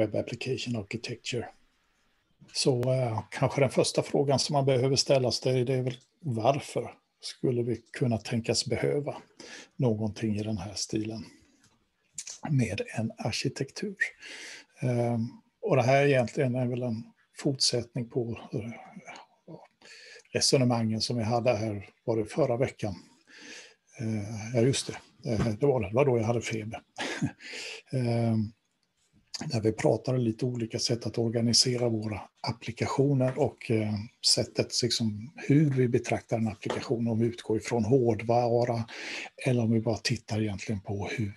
Web Application Architecture. Så kanske den första frågan som man behöver ställa sig, det är väl varför skulle vi kunna tänkas behöva någonting i den här stilen med en arkitektur. Och det här egentligen är väl en fortsättning på resonemangen som vi hade här, var det förra veckan. Ja just det var då jag hade feber. Där vi pratade lite olika sätt att organisera våra applikationer och sättet liksom hur vi betraktar en applikation, om vi utgår ifrån hårdvara eller om vi bara tittar egentligen på hur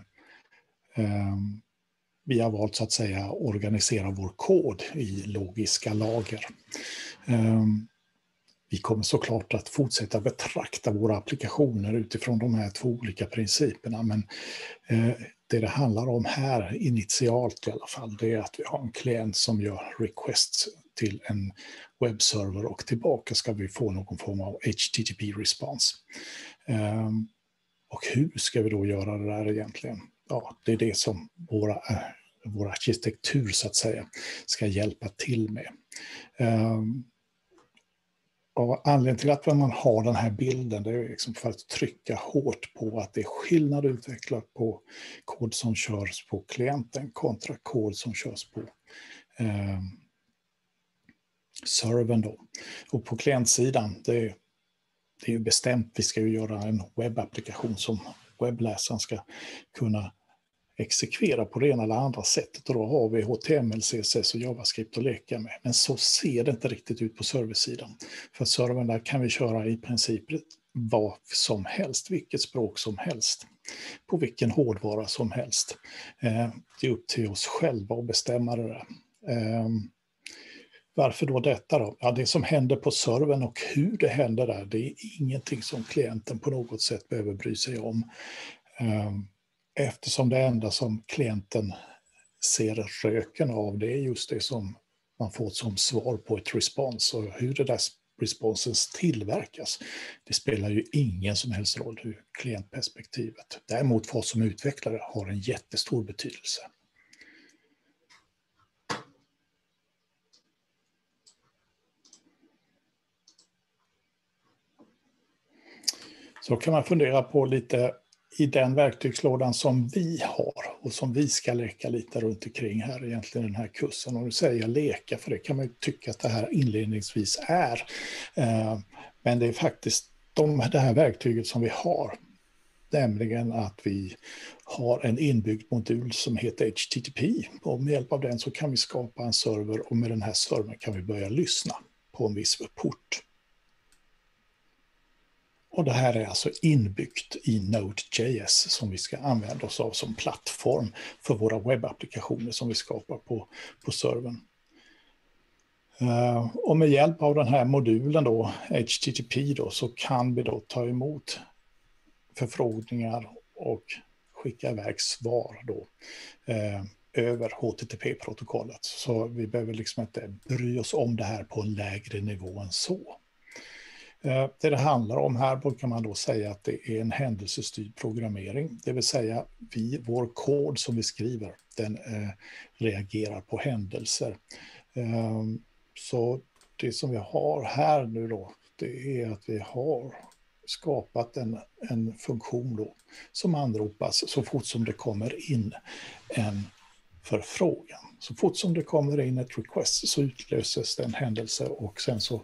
vi har valt så att säga organisera vår kod i logiska lager. Vi kommer såklart att fortsätta betrakta våra applikationer utifrån de här två olika principerna, men det handlar om här initialt i alla fall, det är att vi har en klient som gör requests till en webbserver och tillbaka ska vi få någon form av HTTP-respons. Och hur ska vi då göra det där egentligen? Ja, det är det som vår arkitektur så att säga ska hjälpa till med. Och anledningen till att man har den här bilden, det är liksom för att trycka hårt på att det är skillnad utvecklat på kod som körs på klienten kontra kod som körs på servern då. Och på klientsidan, det är ju bestämt, vi ska ju göra en webbapplikation som webbläsaren ska kunna exekvera på det ena eller andra sättet, och då har vi HTML, CSS och JavaScript att leka med. Men så ser det inte riktigt ut på serversidan. För servern där kan vi köra i princip vad som helst, vilket språk som helst, på vilken hårdvara som helst. Det är upp till oss själva att bestämma det där. Varför då detta då? Ja, det som händer på servern och hur det händer där, det är ingenting som klienten på något sätt behöver bry sig om. Eftersom det enda som klienten ser röken av, det är just det som man får som svar på ett respons. Och hur det där responsen tillverkas, det spelar ju ingen som helst roll ur klientperspektivet. Däremot vad som utvecklare har en jättestor betydelse. Så kan man fundera på lite i den verktygslådan som vi har och som vi ska leka lite runt omkring här egentligen den här kursen. Och nu säger jag leka, för det kan man ju tycka att det här inledningsvis är. Men det är faktiskt det här verktyget som vi har. Nämligen att vi har en inbyggd modul som heter HTTP. Och med hjälp av den så kan vi skapa en server, och med den här servern kan vi börja lyssna på en viss port. Och det här är alltså inbyggt i Node.js som vi ska använda oss av som plattform för våra webbapplikationer som vi skapar på servern. Och med hjälp av den här modulen då, HTTP då, så kan vi då ta emot förfrågningar och skicka iväg svar då över HTTP-protokollet. Så vi behöver liksom inte bry oss om det här på en lägre nivå än så. Det handlar om här brukar man då säga att det är en händelsestyrd programmering. Det vill säga vår kod som vi skriver, den reagerar på händelser. Så det som vi har här nu då, det är att vi har skapat en funktion då som anropas så fort som det kommer in en förfrågan. Så fort som det kommer in ett request så utlöses en händelse, och sen så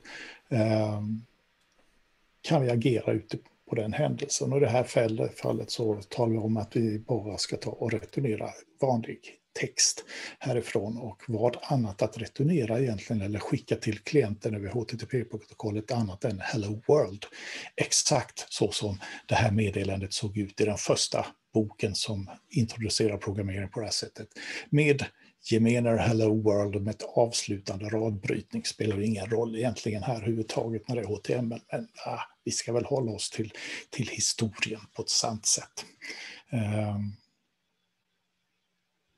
kan vi agera ute på den händelsen. Och i det här fallet så talar vi om att vi bara ska ta och returnera vanlig text härifrån, och vad annat att returnera egentligen eller skicka till klienten över HTTP-protokollet annat än Hello World. Exakt så som det här meddelandet såg ut i den första boken som introducerar programmering på det här sättet. Med gemener Hello World med ett avslutande radbrytning spelar ingen roll egentligen här överhuvudtaget när det är HTML. Men vi ska väl hålla oss till historien på ett sant sätt.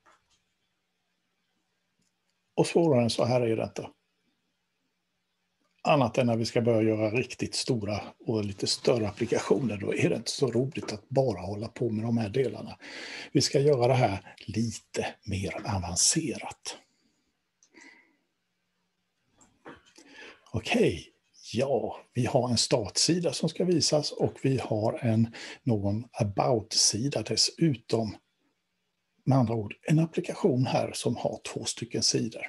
Och svårare än så här är det inte. Annat än när vi ska börja göra riktigt stora och lite större applikationer, då är det inte så roligt att bara hålla på med de här delarna. Vi ska göra det här lite mer avancerat. Okej, ja, vi har en startsida som ska visas och vi har någon about-sida dessutom. Med andra ord, en applikation här som har 2 stycken sidor.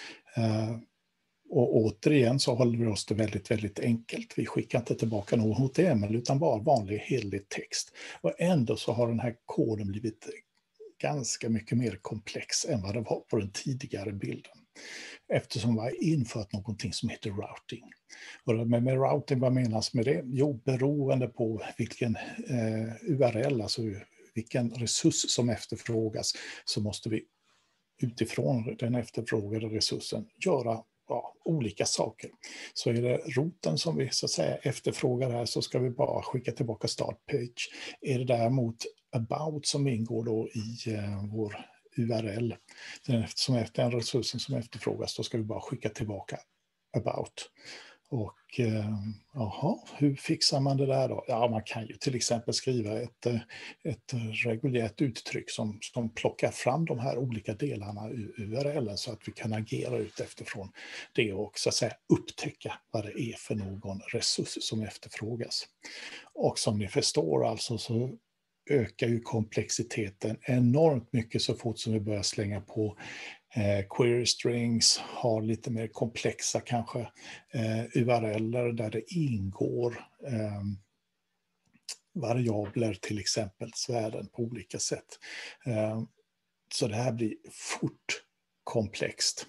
Och återigen så håller vi oss det väldigt, väldigt enkelt. Vi skickar inte tillbaka någon HTML utan bara vanlig helig text. Och ändå så har den här koden blivit ganska mycket mer komplex än vad det var på den tidigare bilden. Eftersom vi har infört någonting som heter routing. Och med routing, vad menas med det? Jo, beroende på vilken URL, alltså vilken resurs som efterfrågas, så måste vi utifrån den efterfrågade resursen göra olika saker. Så är det roten som vi så att säga efterfrågar här, så ska vi bara skicka tillbaka startpage. Är det däremot about som ingår då i vår URL, som efter den resursen som efterfrågas, då ska vi bara skicka tillbaka about. Och hur fixar man det där då? Ja, man kan ju till exempel skriva ett reguljärt uttryck som plockar fram de här olika delarna ur URLen, så att vi kan agera ut efterifrån det och så att säga upptäcka vad det är för någon resurs som efterfrågas. Och som ni förstår alltså, så ökar ju komplexiteten enormt mycket så fort som vi börjar slänga på query strings, har lite mer komplexa kanske URLer där det ingår variabler, till exempel värden på olika sätt. Så det här blir fort komplext.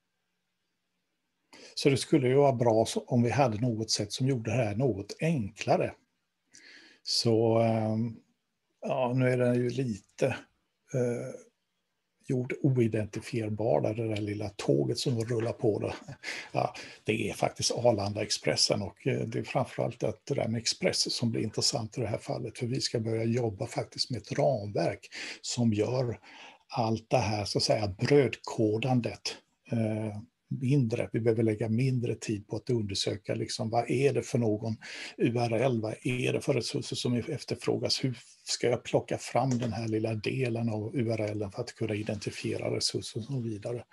Så det skulle ju vara bra om vi hade något sätt som gjorde det här något enklare. Så nu är den ju lite gjord oidentifierbar, där det där lilla tåget som rullar på det. Ja, det är faktiskt Arlanda-Expressen, och det är framförallt att det där med Express som blir intressant i det här fallet, för vi ska börja jobba faktiskt med ett ramverk som gör allt det här så att säga brödkodandet mindre. Vi behöver lägga mindre tid på att undersöka liksom, vad är det för någon URL, vad är det för resurser som efterfrågas, hur ska jag plocka fram den här lilla delen av URLen för att kunna identifiera resurser och så vidare.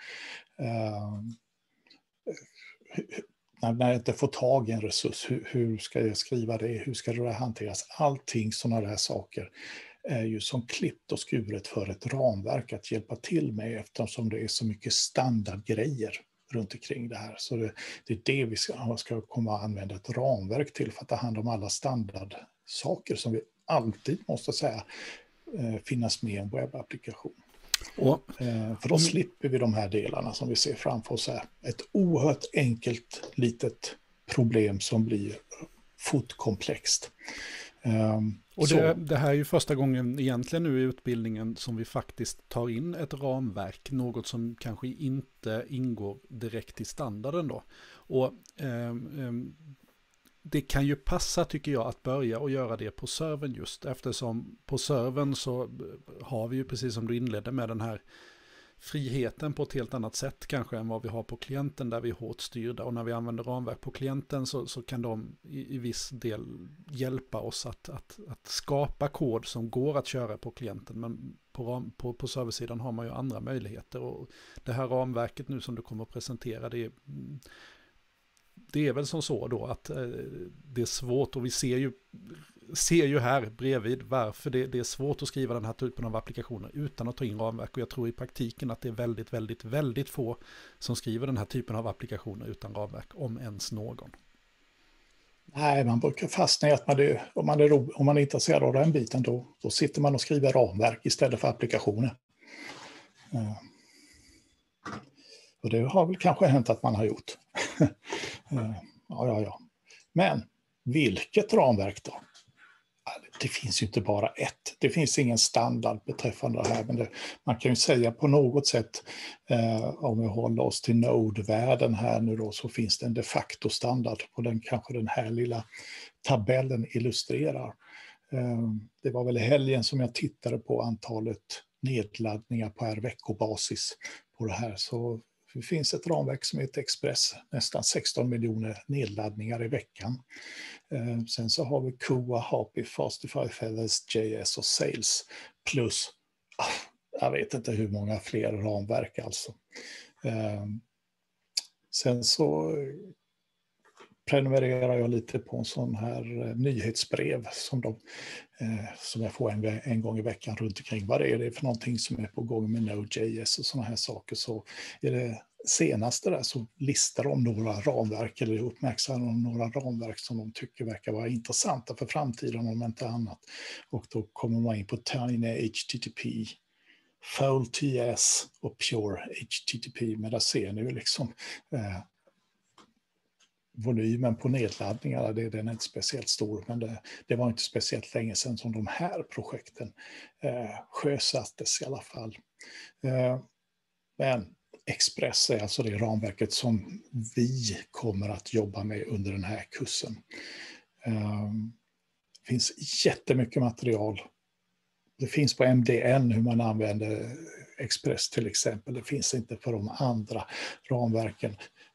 När jag inte får tag i en resurs, hur ska jag skriva det, hur ska det hanteras? Allting sådana där saker är ju som klippt och skuret för ett ramverk att hjälpa till med, eftersom det är så mycket standardgrejer runt omkring det här. Så det är det vi ska komma att använda ett ramverk till, för att ta hand om alla standardsaker som vi alltid måste säga finnas med i en webbapplikation. För då slipper vi de här delarna som vi ser framför oss här. Ett oerhört enkelt litet problem som blir fort komplext. Och det här är ju första gången egentligen nu i utbildningen som vi faktiskt tar in ett ramverk, något som kanske inte ingår direkt i standarden då. Och det kan ju passa, tycker jag, att börja och göra det på servern, just eftersom på servern så har vi ju, precis som du inledde med, den här friheten på ett helt annat sätt kanske än vad vi har på klienten, där vi är hårt styrda. Och när vi använder ramverk på klienten så kan de i viss del hjälpa oss att skapa kod som går att köra på klienten. Men på serversidan har man ju andra möjligheter. Och det här ramverket nu som du kommer att presentera, det är väl som så då att det är svårt, och vi ser ju här bredvid varför det är svårt att skriva den här typen av applikationer utan att ta in ramverk. Och jag tror i praktiken att det är väldigt, väldigt, väldigt få som skriver den här typen av applikationer utan ramverk, om ens någon. Nej, man brukar fastna i att om man är intresserad av den biten, då sitter man och skriver ramverk istället för applikationer. Och det har väl kanske hänt att man har gjort. Ja. Men vilket ramverk då? Det finns ju inte bara ett. Det finns ingen standard beträffande det här. Men man kan ju säga på något sätt, om vi håller oss till Node-världen här nu då, så finns det en de facto standard. Och kanske den här lilla tabellen illustrerar. Det var väl i helgen som jag tittade på antalet nedladdningar på veckobasis på det här. Så Det finns ett ramverk som heter Express, nästan 16 miljoner nedladdningar i veckan. Sen så har vi Koa, Happy, Fastify, Feathers, JS och Sales plus, jag vet inte hur många fler ramverk alltså. Sen så prenumererar jag lite på en sån här nyhetsbrev som jag får en gång i veckan runt omkring. Vad är det för någonting som är på gång med Node.js och såna här saker. Så är det senaste där så listar de några ramverk eller uppmärksammar några ramverk som de tycker verkar vara intressanta för framtiden om inte annat. Och då kommer man in på Tiny HTTP, Fold.js och Pure HTTP. Men där ser ni ju liksom volymen på nedladdningarna, den är inte speciellt stor, men det var inte speciellt länge sedan som de här projekten sjösattes i alla fall. Men Express är alltså det ramverket som vi kommer att jobba med under den här kursen. Det finns jättemycket material. Det finns på MDN hur man använder Express till exempel. Det finns inte för de andra ramverken.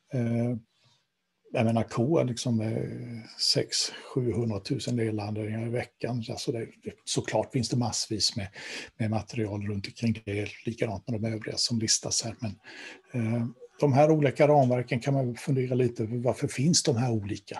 Jag menar Koa liksom 600-700 000 nedladdningar i veckan. Alltså såklart finns det massvis med material runt omkring det. Likadant med de övriga som listas här. Men de här olika ramverken kan man fundera lite över. Varför finns de här olika?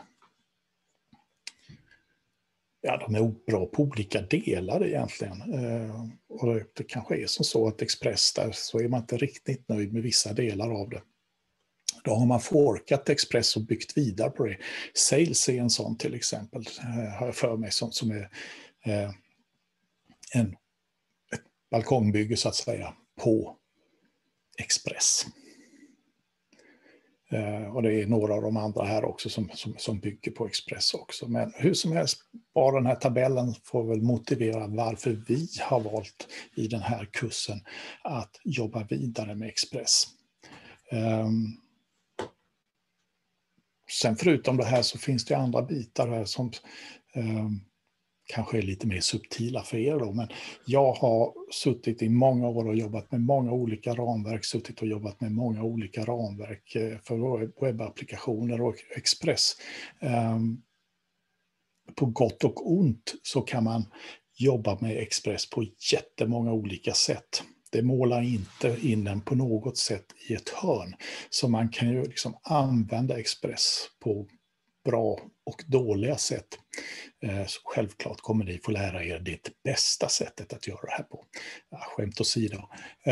Ja, de är bra på olika delar egentligen. Och det kanske är som så att Express där så är man inte riktigt nöjd med vissa delar av det. Då har man forkat Express och byggt vidare på det. Sales är en sån till exempel, har jag för mig, som är ett balkongbygge så att säga på Express. Och det är några av de andra här också som bygger på Express också. Men hur som helst, bara den här tabellen får väl motivera varför vi har valt i den här kursen att jobba vidare med Express. Sen förutom det här så finns det andra bitar här som kanske är lite mer subtila för er då. Men jag har suttit i många år och jobbat med många olika ramverk, suttit och jobbat med många olika ramverk för webbapplikationer och Express. På gott och ont så kan man jobba med Express på jättemånga olika sätt. Det målar inte in den på något sätt i ett hörn. Så man kan ju liksom använda Express på bra och dåliga sätt. Så självklart kommer ni få lära er det bästa sättet att göra det här på. Ja, skämt åsido.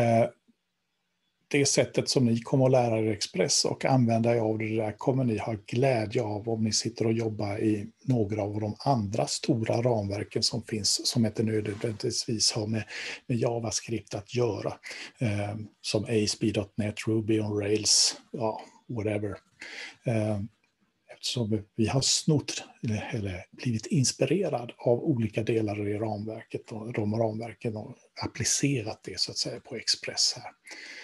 Det sättet som ni kommer att lära er Express och använda er av det där kommer ni ha glädje av om ni sitter och jobbar i några av de andra stora ramverken som finns som inte nödvändigtvis har med JavaScript att göra. Som ASP.NET, Ruby on Rails, ja, whatever. Eftersom vi har snott eller blivit inspirerad av olika delar i ramverket och de ramverken och applicerat det så att säga på Express här.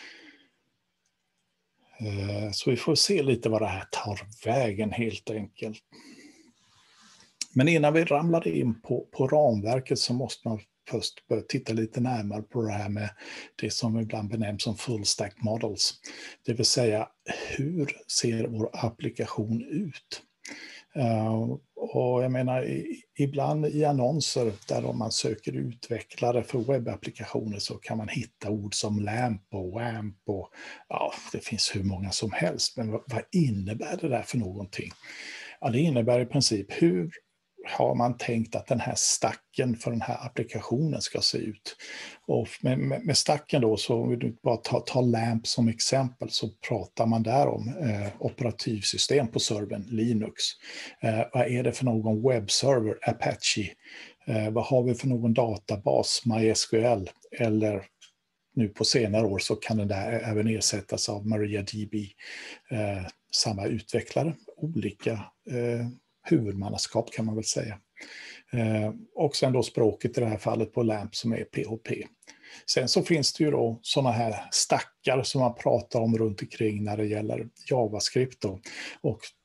Så vi får se lite vad det här tar vägen helt enkelt. Men innan vi ramlar in på ramverket så måste man först börja titta lite närmare på det här med det som ibland benämns som full stack models. Det vill säga, hur ser vår applikation ut? Och jag menar, ibland i annonser där man söker utvecklare för webbapplikationer så kan man hitta ord som LAMP och WAMP och ja, det finns hur många som helst. Men vad innebär det där för någonting? Ja, det innebär i princip hur har man tänkt att den här stacken för den här applikationen ska se ut. Och med stacken då, så om vi bara ta LAMP som exempel så pratar man där om operativsystem på servern, Linux. Vad är det för någon webbserver, Apache? Vad har vi för någon databas, MySQL? Eller nu på senare år så kan den där även ersättas av MariaDB. Samma utvecklare, olika huvudmannaskap kan man väl säga. Och sen då språket i det här fallet på LAMP som är PHP. Sen så finns det ju då sådana här stackar som man pratar om runt omkring när det gäller JavaScript då. Och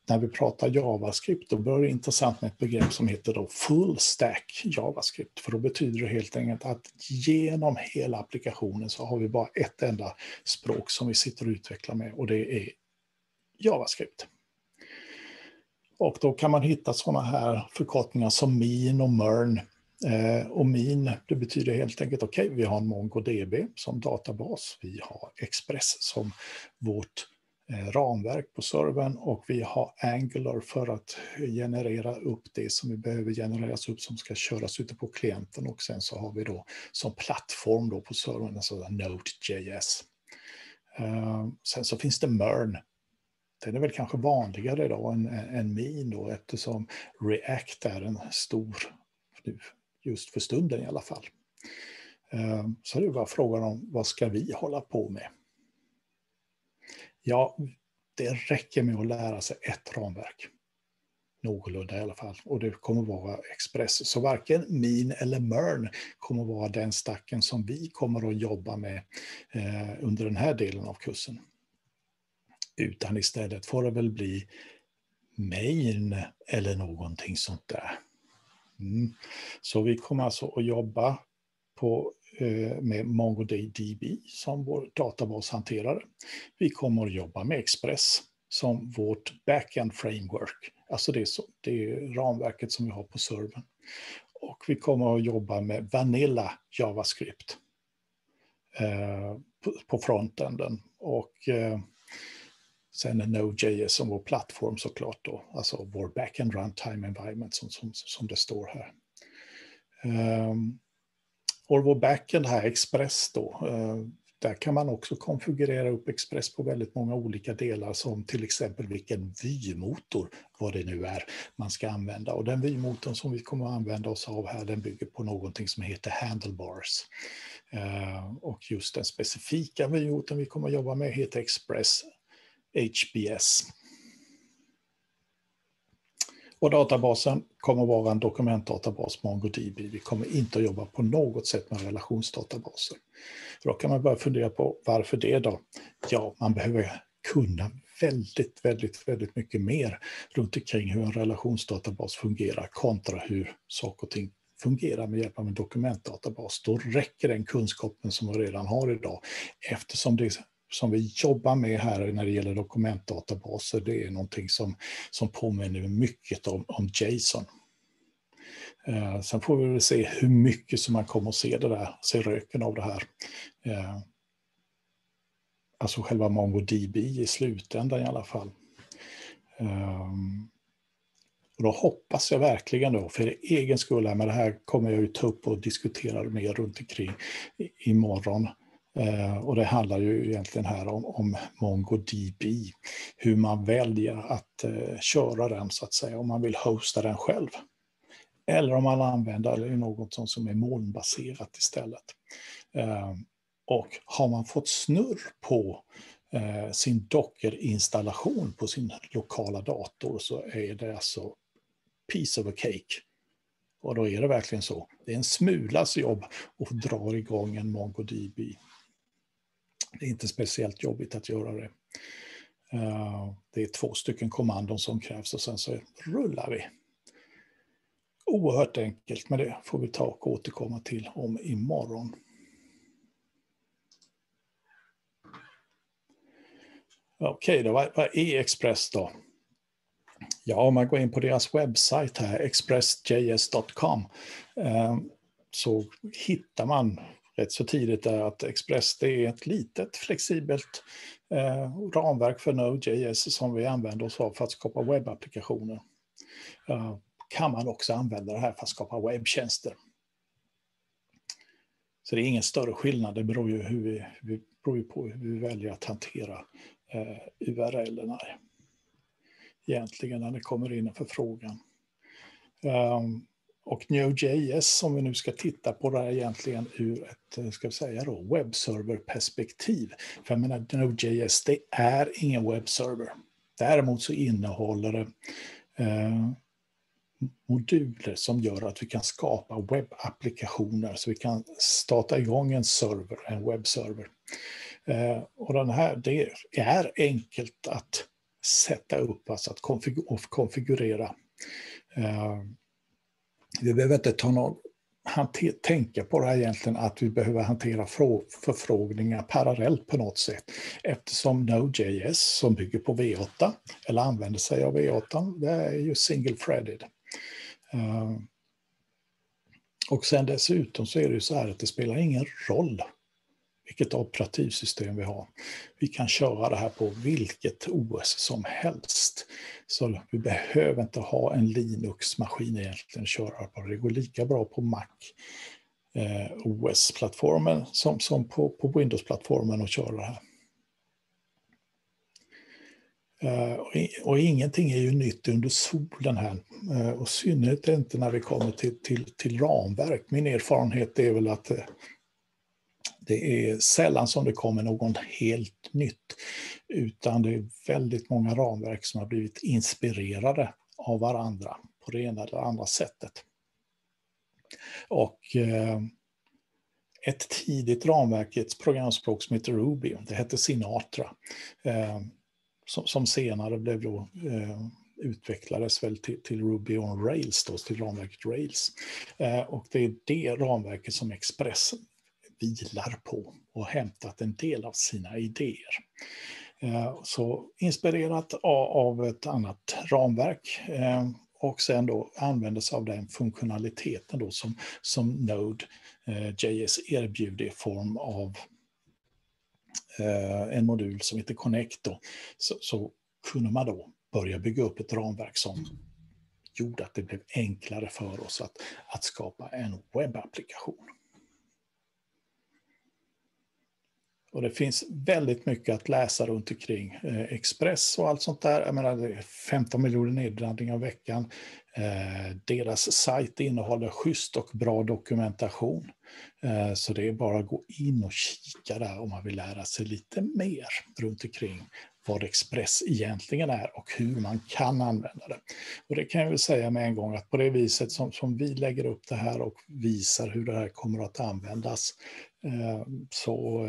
när vi pratar JavaScript, då blir det intressant med ett begrepp som heter då full stack JavaScript. För då betyder det helt enkelt att genom hela applikationen så har vi bara ett enda språk som vi sitter och utvecklar med, och det är JavaScript. Och då kan man hitta sådana här förkortningar som min och MERN. Och min, det betyder helt enkelt okej, vi har en MongoDB som databas, vi har Express som vårt ramverk på servern, och vi har Angular för att generera upp det som vi behöver genereras upp som ska köras ute på klienten, och sen så har vi då som plattform då på servern alltså Node.js. Sen så finns det MERN. Den är väl kanske vanligare idag än min då, eftersom React är en stor, just för stunden i alla fall. Så det är bara frågan om vad ska vi hålla på med? Ja, det räcker med att lära sig ett ramverk. Någorlunda i alla fall. Och det kommer vara Express. Så varken min eller MERN kommer vara den stacken som vi kommer att jobba med under den här delen av kursen. Utan istället får det väl bli main eller någonting sånt där. Så vi kommer alltså att jobba med MongoDB som vår databashanterare. Vi kommer att jobba med Express som vårt backend framework. Alltså det är ramverket som vi har på servern. Och vi kommer att jobba med Vanilla JavaScript på frontenden. Och sen är Node.js som vår plattform såklart då. Alltså vår backend runtime environment som det står här. Och vår backend här, Express då, där kan man också konfigurera upp Express på väldigt många olika delar, som till exempel vilken vy-motor, vad det nu är, man ska använda. Och den vy-motorn som vi kommer att använda oss av här, den bygger på någonting som heter Handlebars. Och just den specifika vy-motorn vi kommer att jobba med heter Express HBS. Och databasen kommer att vara en dokumentdatabas, MongoDB. Vi kommer inte att jobba på något sätt med relationsdatabaser. Då kan man börja fundera på varför det då? Ja, man behöver kunna väldigt mycket mer runt omkring hur en relationsdatabas fungerar kontra hur saker och ting fungerar med hjälp av en dokumentdatabas. Då räcker den kunskapen som vi redan har idag, eftersom det som vi jobbar med här när det gäller dokumentdatabaser, det är någonting som påminner mycket om JSON. Sen får vi väl se hur mycket som man kommer att se röken av det här. Alltså själva MongoDB i slutändan i alla fall. Och då hoppas jag verkligen då, för egen skull här, men det här kommer jag ju ta upp och diskutera mer runt omkring imorgon. Och det handlar ju egentligen här om MongoDB, hur man väljer att köra den så att säga, om man vill hosta den själv. Eller om man använder något som är molnbaserat istället. Och har man fått snurr på sin Docker-installation på sin lokala dator, så är det alltså piece of a cake. Och då är det verkligen så. Det är en smulas jobb att dra igång en MongoDB. Det är inte speciellt jobbigt att göra det. Det är 2 stycken kommandon som krävs och sen så rullar vi. Oerhört enkelt, men det får vi ta och återkomma till om imorgon. Okej, vad är Express då? Ja, om man går in på deras webbsajt här, expressjs.com, så hittar man rätt så tidigt där att Express, det är ett litet flexibelt ramverk för Node.js som vi använder oss av för att skapa webbapplikationer. Kan man också använda det här för att skapa webbtjänster. Så det är ingen större skillnad, det beror ju på hur vi väljer att hantera URL-erna egentligen när det kommer in en förfrågan. Och Node.js som vi nu ska titta på, det är egentligen ur ett webbserverperspektiv. För jag menar, Node.js, det är ingen webbserver. Däremot så innehåller det moduler som gör att vi kan skapa webbapplikationer, så vi kan starta igång en webbserver. Och den här, det är enkelt att sätta upp, alltså att konfigurera. Vi behöver inte tänka på det här egentligen, att vi behöver hantera förfrågningar parallellt på något sätt. Eftersom Node.js som bygger på V8 eller använder sig av V8, det är ju single-threaded. Och sen dessutom så är det ju så här att det spelar ingen roll vilket operativsystem vi har. Vi kan köra det här på vilket OS som helst. Så vi behöver inte ha en Linux-maskin egentligen att köra på. Det går lika bra på Mac OS-plattformen som på Windows-plattformen att köra det här. Och ingenting är ju nytt under solen här. Och synnerhet inte när vi kommer till ramverk. Min erfarenhet är väl att det är sällan som det kommer någon helt nytt, utan det är väldigt många ramverk som har blivit inspirerade av varandra på det ena eller andra sättet. Och ett tidigt ramverk i ett programspråk som heter Ruby, det hette Sinatra, som senare blev då utvecklades väl till Ruby on Rails, då, till ramverket Rails. Och det är det ramverket som Express vilar på och hämtat en del av sina idéer. Så inspirerat av ett annat ramverk och sen då använder sig av den funktionaliteten då som Node.js erbjuder i form av en modul som heter Connect. Då. Så kunde man då börja bygga upp ett ramverk som gjorde att det blev enklare för oss att skapa en webbapplikation. Och det finns väldigt mycket att läsa runt omkring Express och allt sånt där. Jag menar, det är 15 miljoner nedladdningar i veckan. Deras sajt innehåller schysst och bra dokumentation. Så det är bara att gå in och kika där om man vill lära sig lite mer runt omkring vad Express egentligen är och hur man kan använda det. Och det kan jag väl säga med en gång att på det viset som vi lägger upp det här och visar hur det här kommer att användas så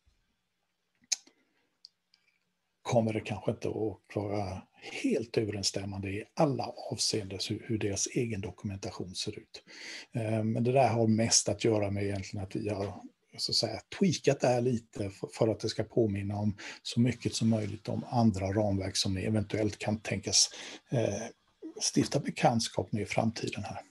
kommer det kanske inte att vara helt överensstämmande i alla avseenden hur deras egen dokumentation ser ut. Men det där har mest att göra med egentligen att vi har så att säga tweakat det här lite för att det ska påminna om så mycket som möjligt om andra ramverk som ni eventuellt kan tänkas stifta bekantskap med i framtiden här.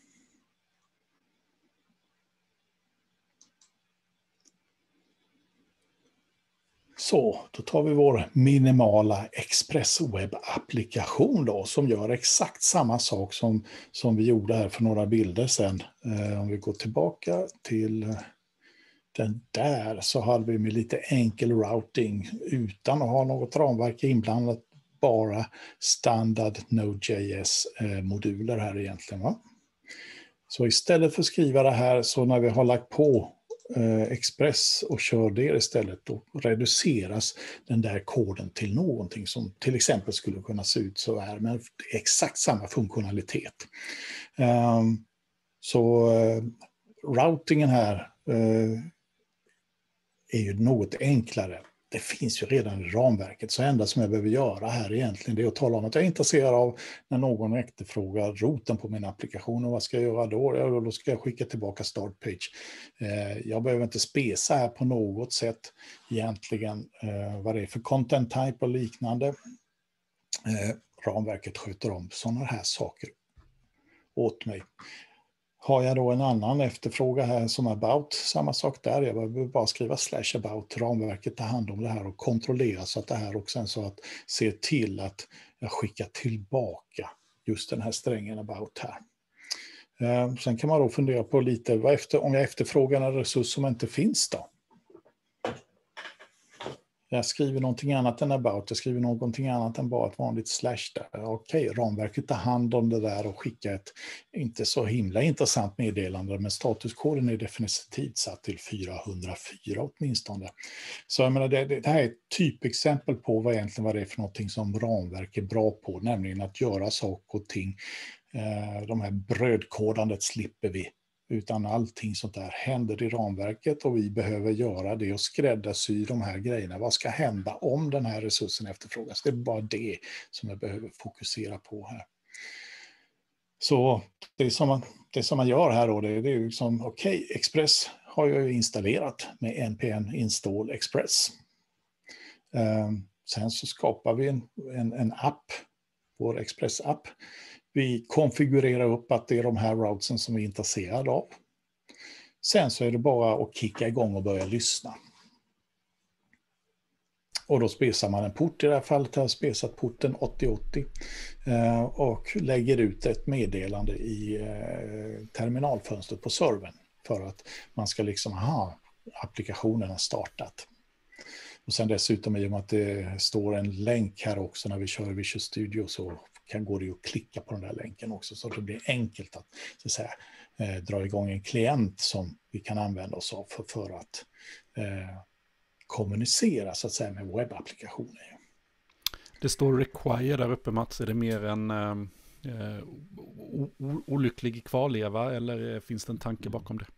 Så, då tar vi vår minimala Express webb-applikation då, som gör exakt samma sak som vi gjorde här för några bilder sedan. Om vi går tillbaka till den där så hade vi med lite enkel routing utan att ha något ramverk inblandat, bara standard Node.js-moduler här egentligen. Va? Så istället för att skriva det här så när vi har lagt på Express och kör det istället, då reduceras den där koden till någonting som till exempel skulle kunna se ut så här, men exakt samma funktionalitet. Så routingen här är ju något enklare. Det finns ju redan i ramverket, så enda som jag behöver göra här egentligen det är att tala om att jag är intresserad av när någon efterfrågar roten på min applikation och vad ska jag göra då? Ja, då ska jag skicka tillbaka start page. Jag behöver inte spesa här på något sätt egentligen vad det är för content type och liknande. Ramverket sköter om sådana här saker åt mig. Har jag då en annan efterfråga här som about, samma sak där. Jag behöver bara skriva /about, ramverket tar hand om det här och kontrollera så att det här också så att se till att jag skickar tillbaka just den här strängen about här. Sen kan man då fundera på lite, om jag efterfrågar en resurs som inte finns då? Jag skriver någonting annat än about, jag skriver någonting annat än bara ett vanligt slash där. Okej, ramverket tar hand om det där och skickar ett inte så himla intressant meddelande, men statuskoden är definitivt satt till 404 åtminstone. Så jag menar, det här är ett typexempel på vad det är för någonting som ramverk är bra på, nämligen att göra saker och ting. De här brödkodandet slipper vi. utan allting sånt där händer i ramverket och vi behöver göra det och skräddarsy de här grejerna. Vad ska hända om den här resursen efterfrågas? Det är bara det som jag behöver fokusera på här. Så det som man gör här då, det är ju som okej, Express har jag ju installerat med npm install express. Sen så skapar vi en app, vår Express-app. Vi konfigurerar upp att det är de här routesen som vi är intresserade av. Sen så är det bara att kicka igång och börja lyssna. Och då spesar man en port, i det här fallet har jag spesat porten 8080 och lägger ut ett meddelande i terminalfönstret på servern för att man ska liksom ha applikationen har startat. Och sen dessutom i och med att det står en länk här också när vi kör Visual Studio så går det ju att klicka på den där länken också så det blir enkelt att, så att säga, dra igång en klient som vi kan använda oss av för att kommunicera så att säga med webbapplikationer. Det står require där uppe, Mats. Är det mer en olycklig kvarleva eller finns det en tanke bakom det?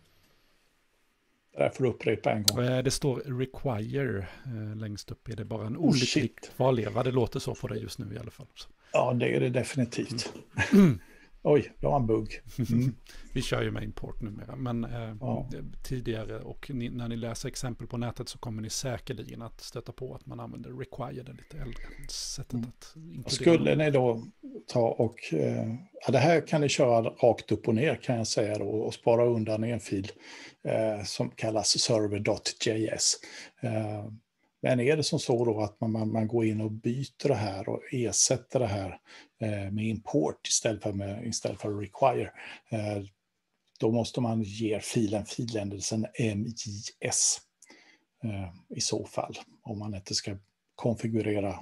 Det får du upprepa en gång. Det står require längst upp. Är det bara en olycklig kvarleva? Det låter så för dig just nu i alla fall. Ja, det är det definitivt. Oj, det var en bugg. Vi kör ju med import numera, men tidigare och när ni läser exempel på nätet så kommer ni säkerligen att stöta på att man använder require, det lite äldre sättet att inkludera. Skulle ni då ta och, det här kan ni köra rakt upp och ner kan jag säga då och spara undan en fil som kallas server.js. Men är det som så då att man går in och byter det här och ersätter det här med import istället för require, då måste man ge filändelsen MJS i så fall. Om man inte ska konfigurera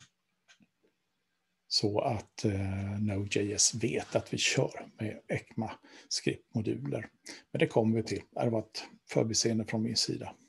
så att Node.js vet att vi kör med ECMAScript-moduler. Men det kommer vi till. Det var ett förbiseende från min sida.